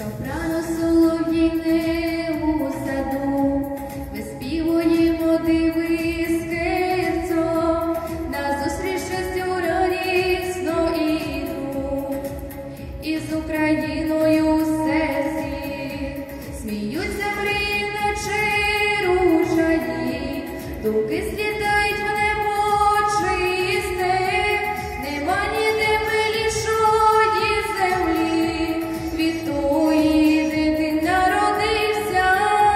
Рано солов'їни у саду, виспівуємо диви скирцо, назустріч щастю радісно іду, і з Україною в серці сміються мрії, наче ружаї, думки злітають в небо чисте, нема ніде милішої землі, від тої, де ти народився.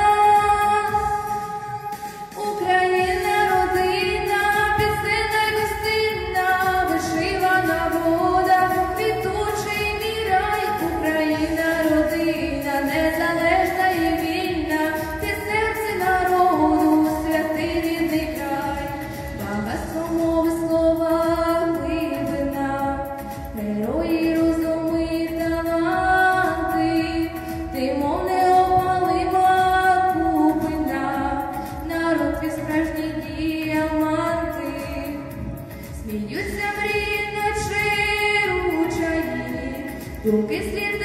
Україна родина, пісенна й гостинна, вишивана вода, квітучий мій рай. Україна родина, незалежна і вільна, ти серце народу, святий рідний край. Багатство мови, слова, глибина, герої, розуми і таланти, ти, мов неопалима купина, народ твій справжні діаманти. Сміються мрії, наче ручаї, думки слід